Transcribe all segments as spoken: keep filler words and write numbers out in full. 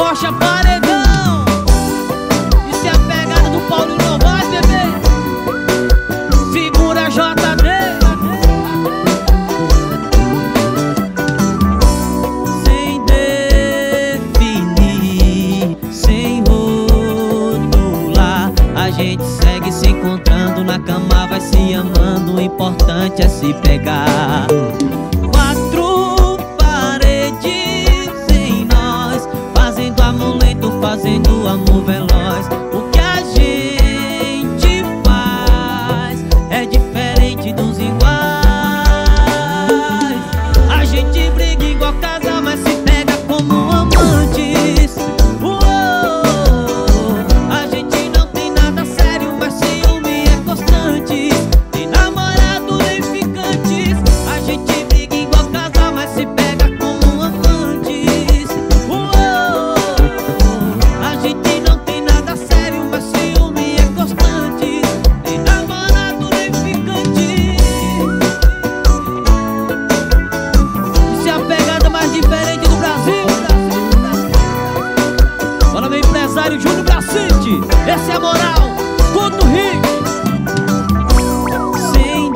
Arrocha paredão. Isso é a pegada do Paulinho Novaes, bebê. Segura J D. Sem definir, sem rotular, a gente segue se encontrando na cama, vai se amando. O importante é se pegar. Quatro paredes em nós, fazendo amor lento, fazendo amor veloz. O que a gente faz é diferente dos iguais. A gente briga igual casal, mas se pega como amantes. Uou, a gente não tem nada sério, mas ciúme é constante. Tem namorado nem ficantes. A gente briga igual casal, mas se pega como amantes. Uou, a gente não tem nada sério, mas ciúme é constante. Tem namorado nem ficante. Isso é a pegada mais diferente do Brasil. Fala, meu empresário Júnior Bracite. Essa é a moral, escuta o hit. Sem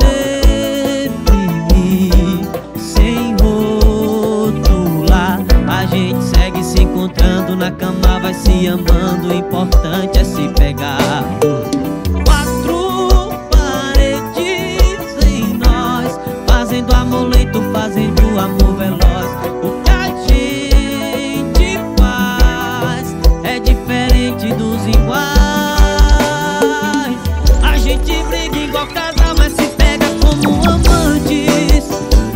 definir, sem rotular, a gente segue se encontrando na cama, vai se amando. O importante é se pegar. Quatro paredes em nós, fazendo amor lento, fazendo amor veloz. O que a gente faz é diferente dos iguais. A gente briga igual casal, mas se pega como amantes.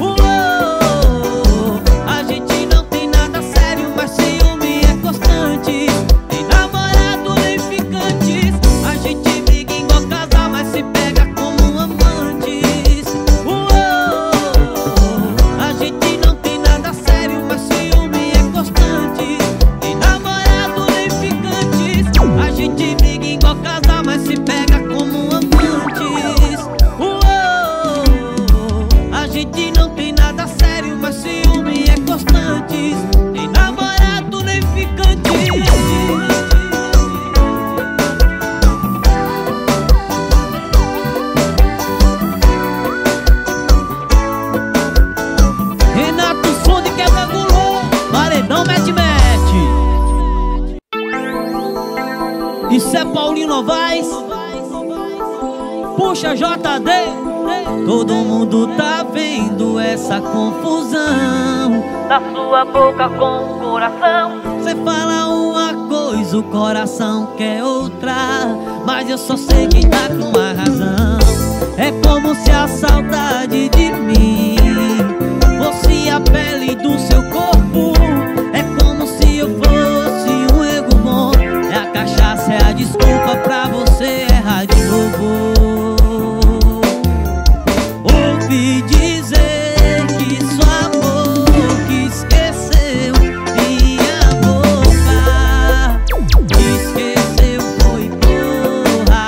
Uou, a gente não tem nada sério, mas ciúme é constante. Tem namorado nem ficantes. A gente briga igual casal, mas se pega como amantes. Uou, a gente não tem nada sério, mas ciúme é constante. Tem namorado nem ficantes. A gente briga igual casal, mas se pega como amantes. Uou, a gente não tem nada sério, mas ciúme é constante. Tem namorado nem ficante. Renato Som de quebra-gulô, paredão mete-mete. Isso é Paulinho Novaes. Puxa J D. Todo mundo tá vendo essa confusão da sua boca com o coração. Cê fala uma coisa, o coração quer outra, mas eu só sei quem tá com a razão. É como se a saudade de mim fosse a pele do seu corpo. É como se eu fosse um ego bom. É a cachaça, é a desculpa pra você errar de novo. Ouvi dizer que sua boca esqueceu minha boca. Esqueceu foi porra.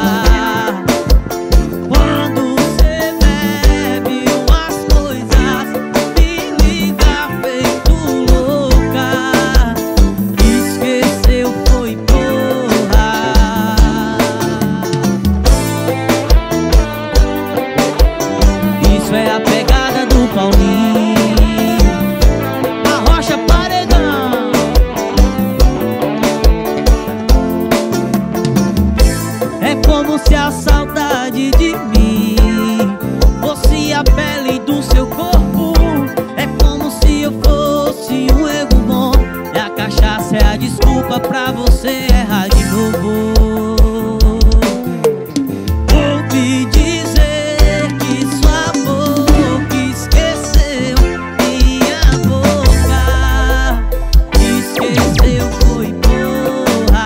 Quando cê bebe umas coisas, me liga feito louca. Esqueceu foi porra. Isso é a pegada do Paulinho. Arrocha paredão. É como se a saudade de mim fosse a pele do seu corpo. É como se eu fosse um ego bom. É a cachaça, é a desculpa pra você errar de novo. Ouvi dizer que sua boca esqueceu minha boca. Esqueceu foi porra.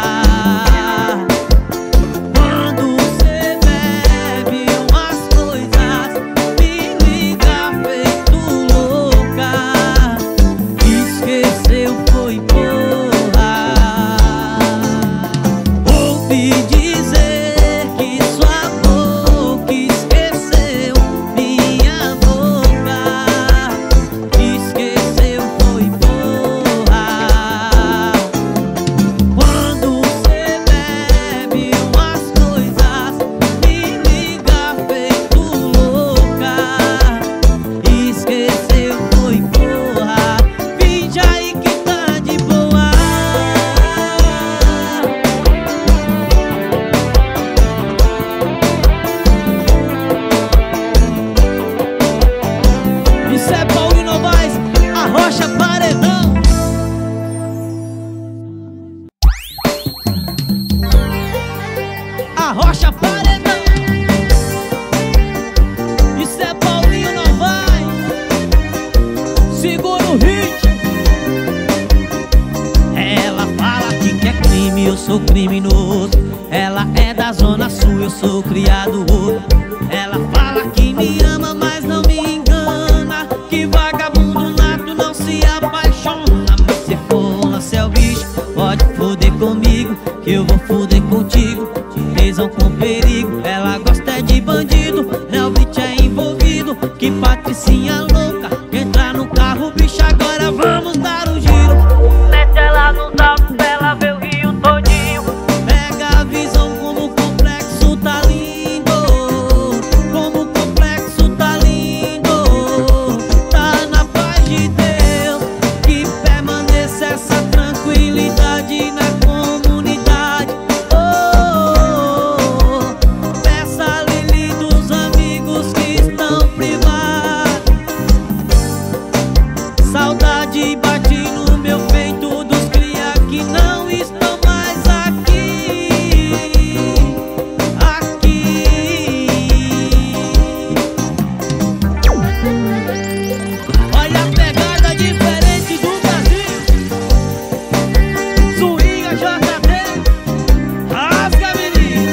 Quando cê bebe umas coisas, me liga feito louca. Esqueceu foi porra. sou criminoso. Ela é da zona sul, eu sou criado outro. Ela fala que me ama, mas não me engana. Que vagabundo nato não se apaixona. Mas se for lançar o bicho, pode foder comigo, que eu vou foder contigo. Tesão com perigo, ela gosta é de bandido. Nelbit é envolvido, que patricinha louca. Entrar no carro, bicho, agora vamos dar um giro. Mete ela nos altos pra ela ver o Rio todinho. Pega a visão como o complexo tá lindo. Como o complexo tá lindo. Tá na paz de Deus, que permaneça essa tranquilidade na comunidade. Oh, peça a Lili dos amigos que estão privados. Saudade bate no meu peito dos cria que não estão mais aqui. Aqui. Olha a pegada diferente do Brasil. Swinga J D, rasga menino.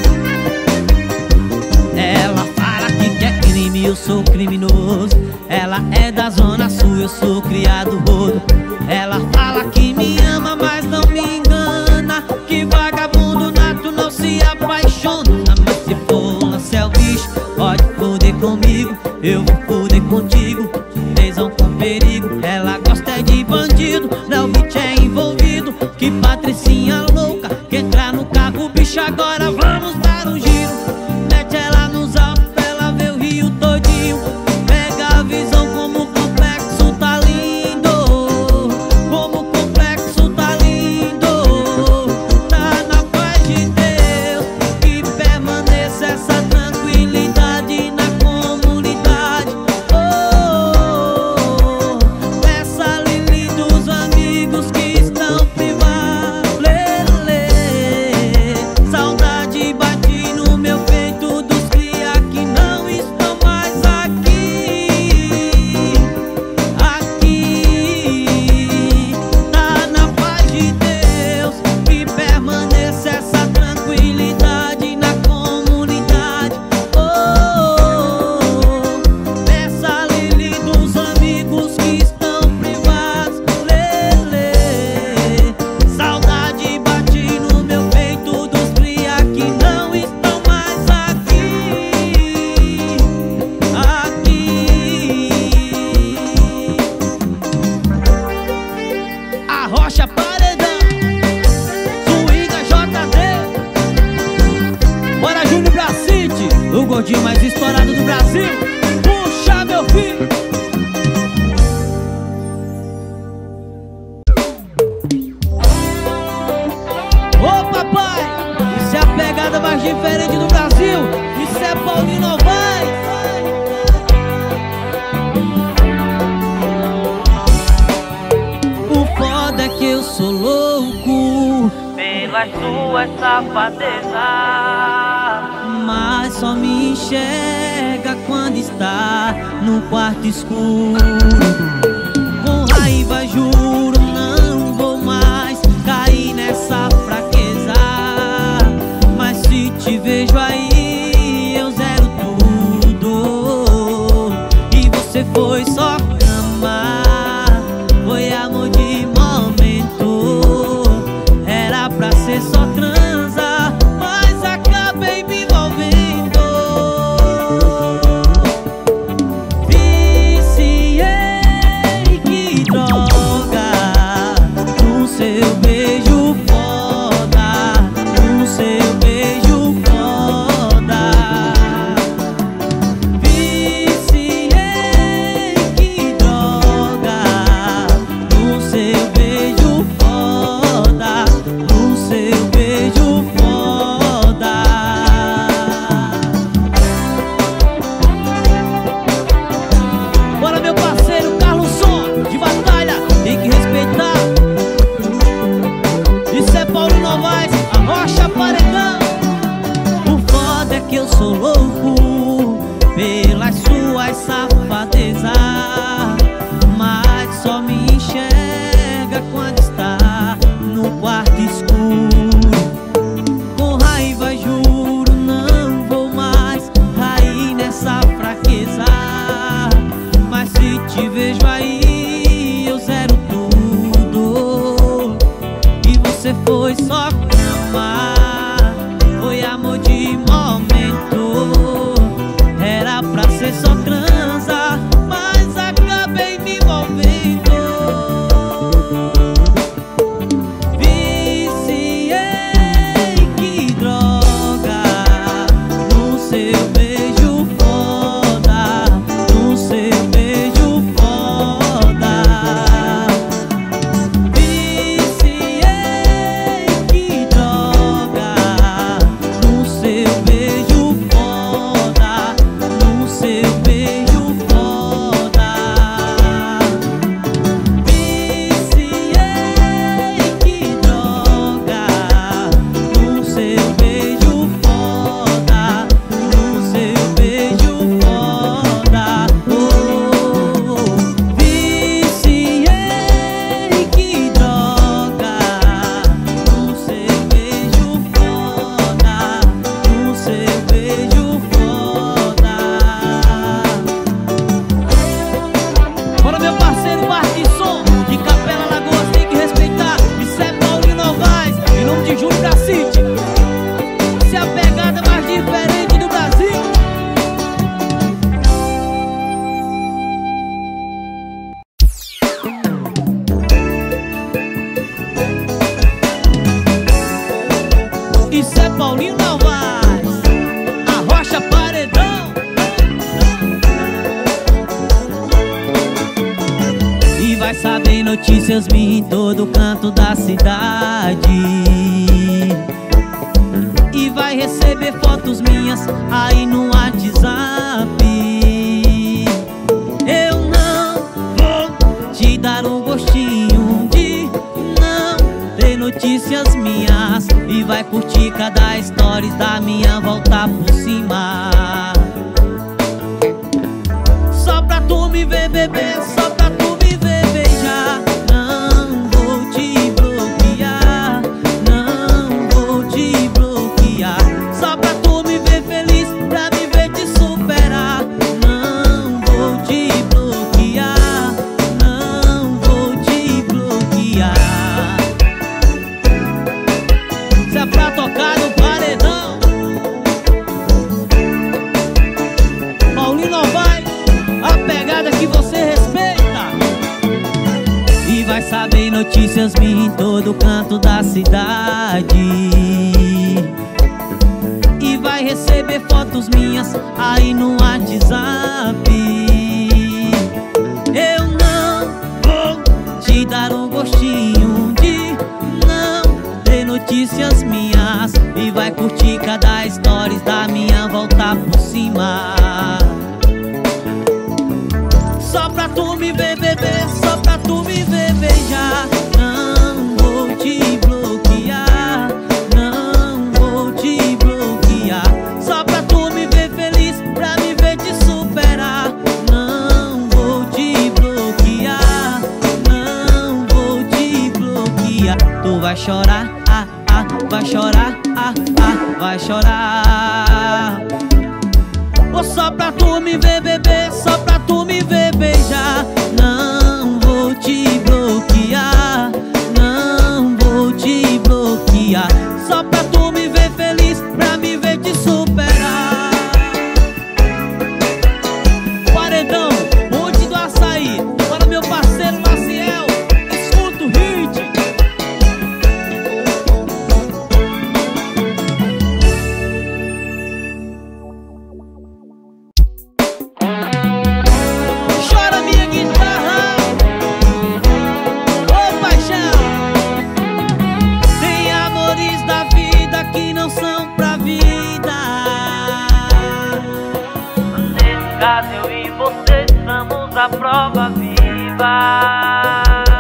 Ela fala que quer crime, eu sou criminoso. Ela é da zona sul, eu sou criado rodo. Ela fala que me ama, mas não me engana. Que vagabundo nato não se apaixona. Mas se for lançar o bicho, pode foder comigo, eu vou foder contigo. Tesão com perigo, ela gosta é de bandido. Nelbit é envolvido, que patricinha louca. Que entrar no carro, bicho, agora vamos dar um giro. Mete ela nos altos pra ela ver o Rio todinho. Pega a visão como o complexo tá lindo. Como o complexo tá lindo. Tá na paz de Deus, que permaneça essa tranquilidade na comunidade. Oh, peça a Lili dos amigos que estão privados. Lele, saudade bate no meu peito dos cria que não estão mais aqui. Aqui. Tá na paz de Deus, que permaneça essa tranquilidade na comunidade. Oh, peça a Lili dos amigos que estão privados. Lele, saudade bate no meu peito dos cria que não estão mais aqui. Aqui. A Rocha Paredão, Swinga J D. Bora Júnior Bracite, o gordinho mais estourado do Brasil. Puxa, meu filho. Ô papai, isso é a pegada mais diferente do Brasil. Isso é Paulinho Novaes. O foda é que eu sou louco, Pelas suas safadezas. mas só me enxerga quando está no quarto escuro. Com raiva juro, não vou mais cair nessa fraqueza. Mas se te vejo aí, eu zero tudo. E você foi só cama, foi amor de momento. Era pra ser só transa, mas acabei me envolvendo. Viciei notícias minhas em todo canto da cidade. E vai receber fotos minhas aí no WhatsApp. Eu não vou te dar o gostinho de não ter notícias minhas. E vai curtir cada stories da minha volta por cima. Só pra tu me ver beber, só pra tu me ver beijar. Não vou te bloquear, não vou te bloquear. Só pra tu me ver feliz, pra me ver te superar. Não vou te bloquear, não vou te bloquear. Se é pra tocar no paredão, Paulinho vai, a pegada que você respeita. E vai saber notícias minhas em todo canto da cidade. E vai receber fotos minhas aí no WhatsApp. Eu não vou te dar um gostinho de não ter notícias minhas. E vai curtir cada stories da minha volta por cima. Só pra tu me ver beber, só pra tu me ver beijar. Não vou te bloquear, não vou te bloquear. Só pra tu me ver feliz, pra me ver te superar. Não vou te bloquear, não vou te bloquear. Tu vai chorar, ah, ah, vai chorar, ah, ah, vai chorar. Ou só pra tu me ver beber, só pra tu me ver beijar. Não vou te bloquear, não vou te bloquear. Só pra tu me ver feliz, pra me ver te superar. Paredão, Monte do Açaí. Para meu parceiro Maciel, escuta o hit. Chora minha guitarra, ô paixão. Tem amores da vida que não são pra vida. Nesse caso eu e você somos a prova viva.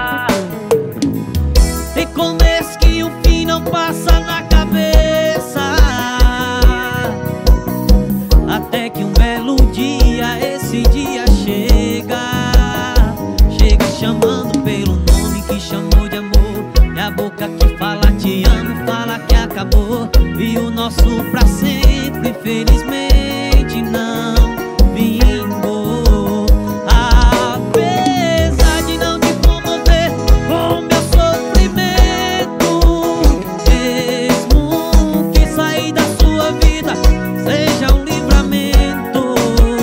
Tem começo que o fim não passa na cabeça. Até que um belo dia, esse dia chega. Chega chamando pelo nome que chamou de amor. É a boca que fala te amo, fala que acabou. E o nosso pra sempre, infelizmente, não vingou. Apesar de não te comover com meu sofrimento, mesmo que sair da sua vida seja um livramento.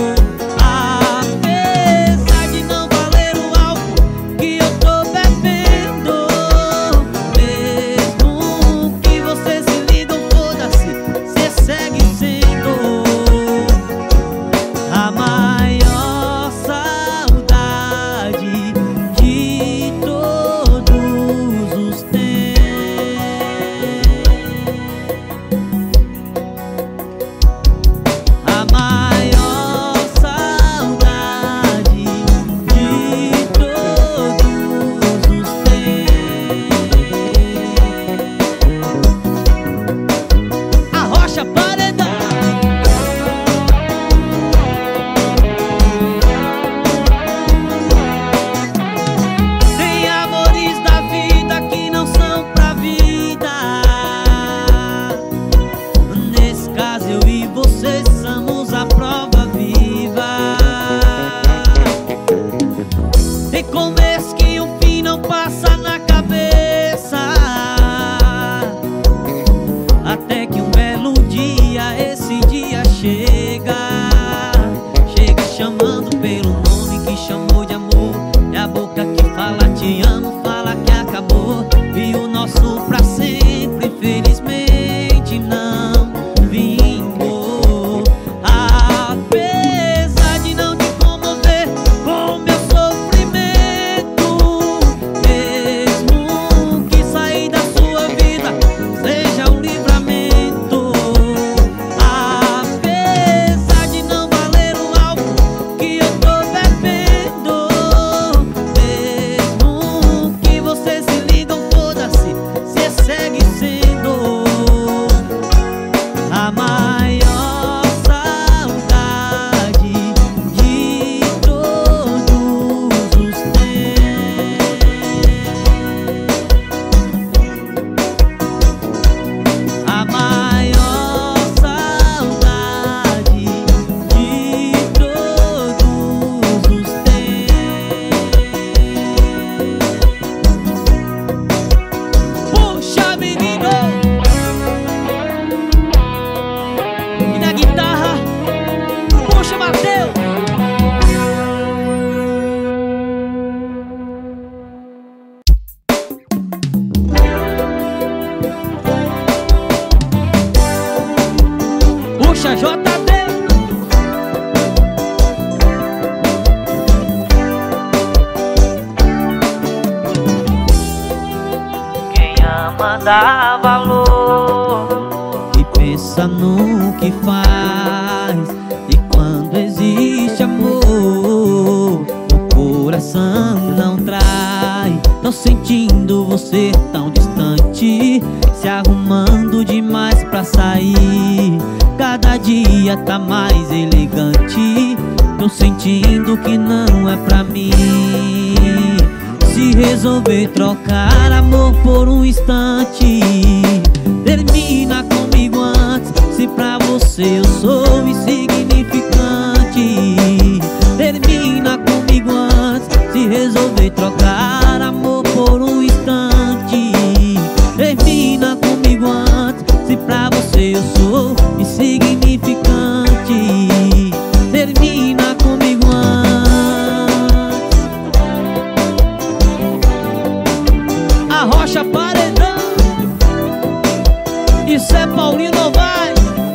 Apesar de não valer o álcool que eu tô bebendo, mesmo que você se liga ou foda-se, cê segue sendo a maior saudade de todos os tempos. A maior saudade de todos os tempos. A Rocha Paredão. Tem amores da vida que não são pra vida. Nesse caso eu e você somos a prova viva. Tem começo que o fim não passa na cabeça. Até que um belo dia, esse dia chega. Chega chamando pelo nome que chamou de amor. É a boca que fala te amo, fala que acabou. E o nosso pra sempre, infelizmente, não vingou. Apesar de não te comover com meu sofrimento, Rocha J D. Quem ama dá valor E pensa no que faz. E quando existe amor, o coração não trai. Tô sentindo você tão distante, se arrumando demais pra sair. Cada dia tá mais elegante. Tô sentindo que não é pra mim. Se resolver trocar amor por um instante, termina comigo antes. Se pra você eu sou insignificante, termina comigo antes. Se resolver trocar amor por um instante, termina comigo antes. Se pra você eu sou insignificante, termina comigo antes. A Rocha Paredão, isso é Paulinho Novaes.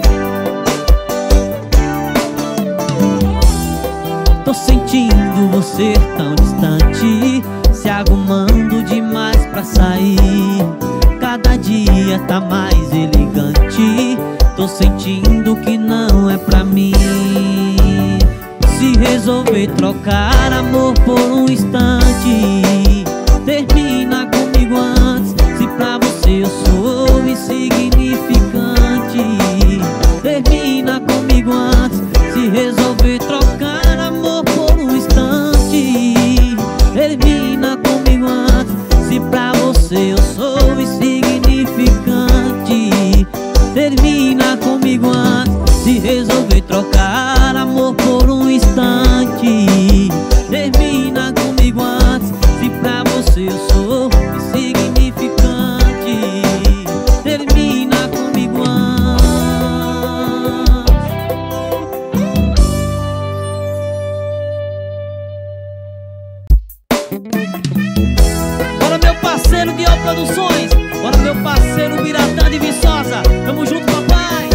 Tô sentindo você tão distante, se arrumando demais pra sair. Cada dia tá mais elegante. Tô sentindo que não é pra mim. Se resolver trocar amor por um instante, termina comigo antes. Se pra você eu sou insignificante, termina comigo antes. Se resolver trocar amor por um instante, termina comigo antes. Se pra você eu sou insignificante, termina comigo antes. Se resolver trocar amor por um instante, termina comigo antes. Se pra você eu sou insignificante, termina comigo antes. Bora meu parceiro Guiol Produções, bora meu parceiro Miratã de Viçosa. Tamo junto, papai.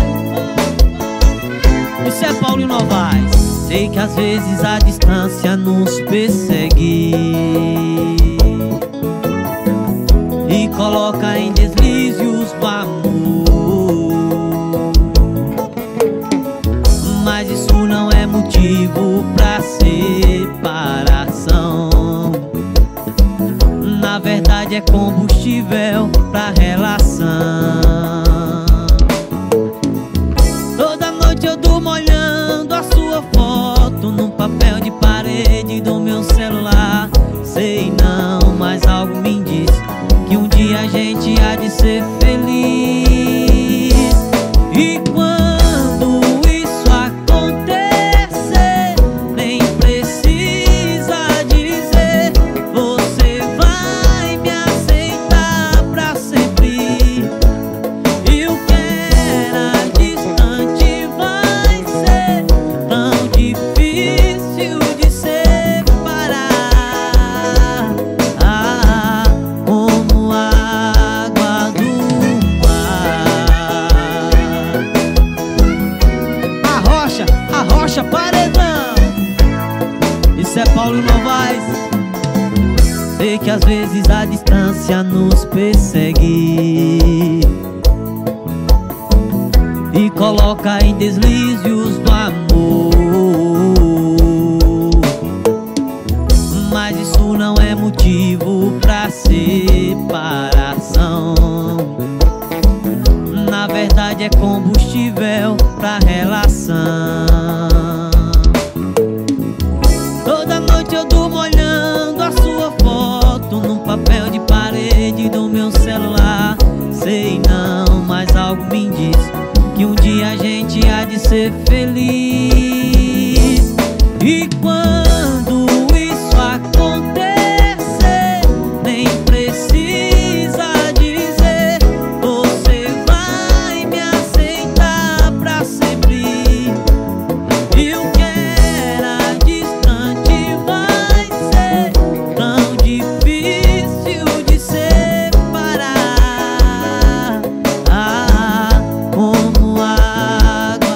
Isso é Paulinho Novaes. Sei que às vezes a distância nos persegue e coloca em deslizes do amor, mas isso não é motivo pra separação. Na verdade é combustível pra relação. Toda noite eu durmo olhando a sua foto num papel de parede do meu celular. Sei não, mas algo me diz que um dia a gente há de ser feliz. E quando isso acontecer, nem precisa dizer, você vai me aceitar pra sempre. E o que era distante vai ser tão difícil de separar, ah, como a água do mar. A Rocha, a Rocha Paredão, isso é Paulinho Novaes. Sei que às vezes a distância nos persegue e coloca em deslizes do amor, mas isso não é motivo pra separação. Na verdade é combustível pra relação. Toda noite eu durmo olhando a sua foto num papel de parede do meu celular. Sei não, mas algo me diz que um dia a gente há de ser feliz. E quando isso acontecer, nem precisa dizer, você vai me aceitar pra sempre. E o que era distante vai ser tão difícil de separar, ah, como a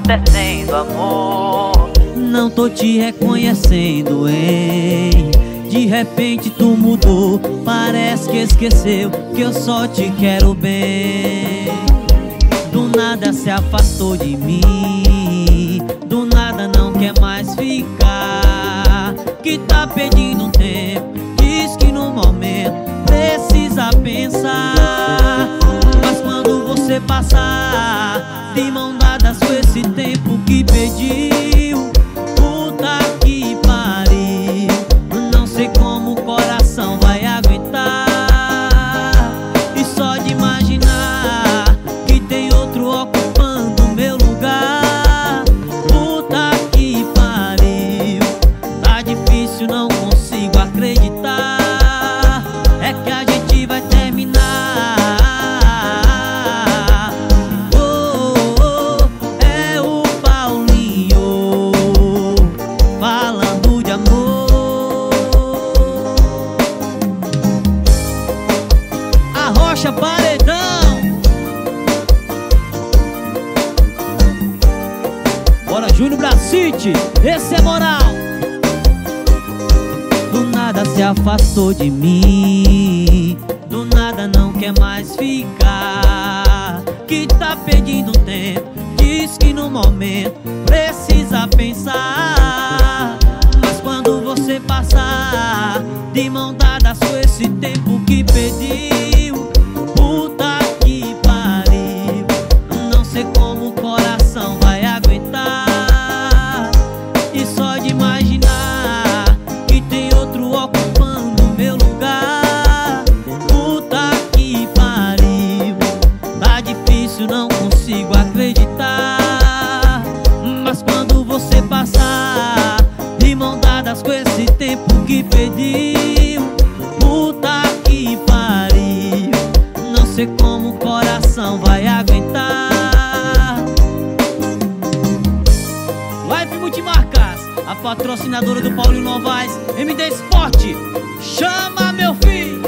acontecendo, amor? Não tô te reconhecendo, hein? De repente tu mudou, parece que esqueceu que eu só te quero bem. Do nada se afastou de mim, do nada não quer mais ficar, que tá pedindo um tempo, diz que no momento precisa pensar. Mas quando você passar de mão dadas com esse tempo que pediu, puta que pariu, não sei como o coração vai aguentar. E só de imaginar que tem outro ocupando meu lugar, puta que pariu, tá difícil, não consigo acreditar. É que a gente vai terminar. Oh, oh, é o Paulinho falando de amor. Arrocha Paredão. Bora, Júnior Bracite, esse é moral. Do nada se afastou de mim, do nada não quer mais ficar, que tá pedindo tempo, diz que no momento precisa pensar. Mas quando você passar de mão dadas com esse tempo que pediu, puta que pariu, não sei como o coração vai aguentar. E só de imaginar que tem outro ocupando meu lugar, puta que pariu, tá difícil, não consigo acreditar. Mas quando você passar de mão dadas com esse tempo que pediu, puta que pariu, não sei como o coração vai aguentar. Live Multimarcas, a patrocinadora do Paulinho Novaes, M D Esporte, chama meu filho.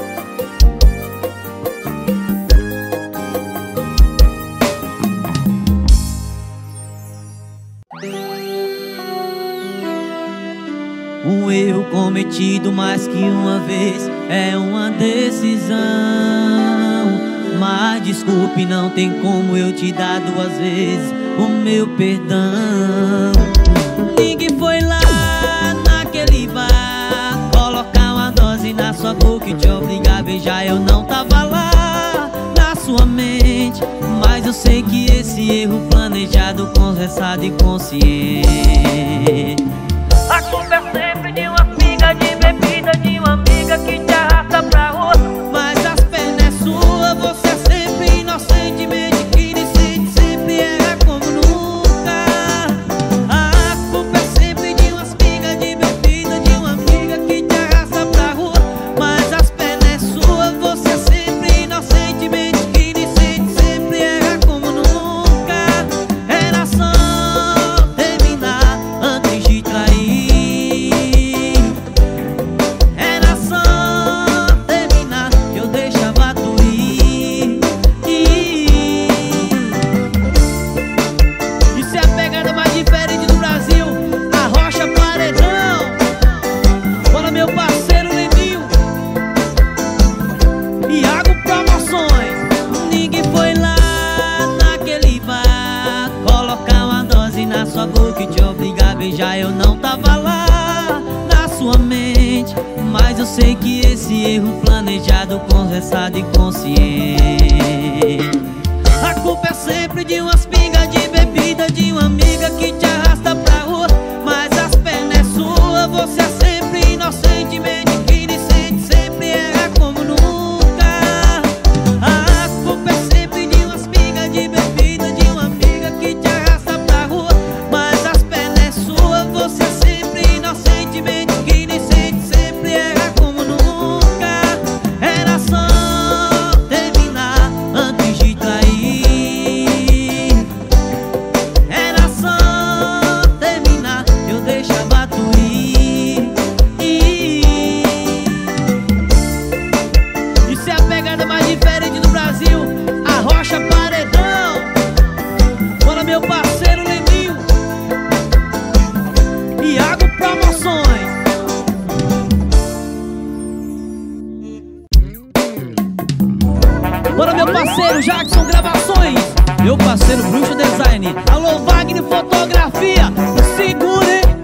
Um erro cometido mais que uma vez é uma decisão. Mas desculpe, não tem como eu te dar duas vezes o meu perdão. Ninguém foi lá naquele bar colocar uma dose na sua boca e te obrigar a beijar. Eu não tava lá na sua mente, mas eu sei que esse erro planejado, conversado e consciente. A culpa é sempre de uma pinga de bebida, de uma amiga que te arrasta pra rua. Mas as pernas é sua, você é sempre inocentemente que nem sente, sempre erra como nunca. A culpa é sempre de umas pingas de bebida, de uma amiga que te arrasta pra rua. Mas as pernas é sua, você é sempre inocentemente que nem sente, sempre erra como nunca. Era só terminar antes de trair. Era só terminar, eu deixava tu ir. Isso é a pegada mais diferente do Brasil, Arrocha Paredão. Bora, meu parceiro Leninho, Iago Promoções. Ninguém foi lá naquele bar colocar uma dose na sua boca e te obrigar a beijar. Eu não tava lá na sua mente, mas eu sei que esse erro planejado, conversado e consciente. A culpa é sempre de umas pingas de bebida, de uma amiga que te arrasta pra rua. Mas as pernas é sua, você é sempre inocentemente que nem sente, sempre erra como nunca. A culpa é sempre de umas pingas de bebida, de uma amiga que te arrasta pra rua. Mas as pernas é sua, você é sempre inocentemente que nem sente, sempre erra como nunca. Era só terminar antes de trair. Era só terminar. Jackson Gravações, meu parceiro Bruxo Design. Alô Wagner Fotografia, segura, hein?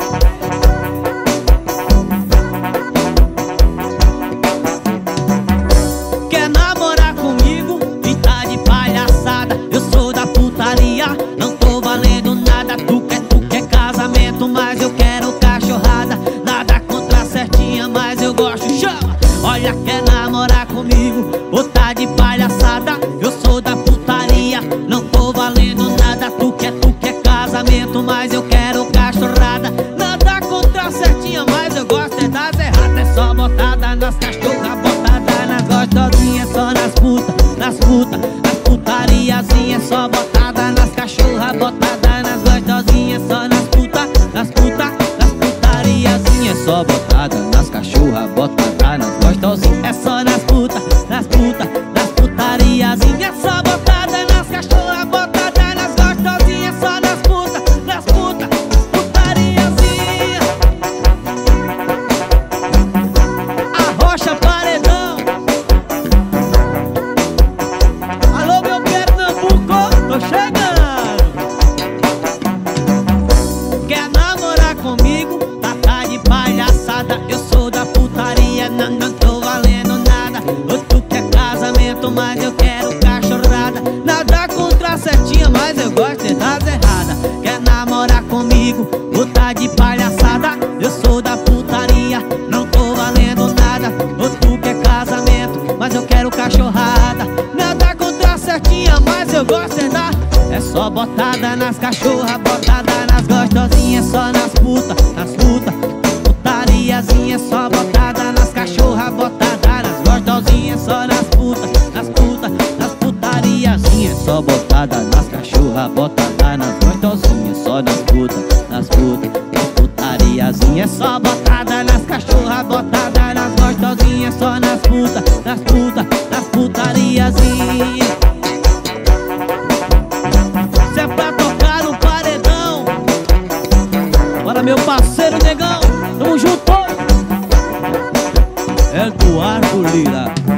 Quer namorar comigo e tá de palhaçada? Eu sou da putaria, não tô valendo nada. Tu quer, tu quer casamento, mas eu quero cachorrada. Nada contra a certinha, mas eu gosto, chama! Olha, quer namorar comigo ou tá de palhaçada? Eu sou da putaria, não tô valendo nada. Tu quer, tu quer casamento, mas eu quero cachorrada. Nada contra a certinha, mas eu gosto é das erradas. É só botada nas cachorras, botada nas gostosinhas, só nas putas, nas putas, nas putariazinhas. É só botada nas cachorras, botada nas gostosinhas, só nas putas, nas putas, nas putariazinhas. É só botada nas cachorras, botada nas gostosinhas. É só nas putas, nas putas, nas putariazinhas. É só botada nas cachorras, botada nas gostosinhas. É só nas putas, nas putas, putariazinhas. Arrocha Paredão. Alô meu Pernambuco, tô chegando. Quer namorar comigo? Tá, tá de palhaçada. Eu sou da putaria, não, não tô valendo nada. Ou tu quer casamento, mas eu quero cachorrada. Nada contra a certinha, mas eu gosto de das erradas. Quer namorar comigo? Ou tá de palhaçada? Eu sou da putaria, não tô valendo nada. Ou tu quer casamento, mas eu quero cachorrada. Nada contra a certinha, mas eu gosto de dar. É só botada nas cachorras, botada nas gostosinhas. É só nas putas, nas putas, putariazinha. É só botada nas cachorras, botada nas gostosinhas. É só nas putas, nas putas, nas putariazinha. É só botada nas cachorras, botada nas gostosinhas. É só nas putas, nas putas, nas putariazinha. É só botada nas cachorras, botada nas gostosinhas. É só nas putas, nas putas, nas putariazinha. Se é pra tocar no paredão, bora meu parceiro Negão, tamo junto. Eduardo Lira.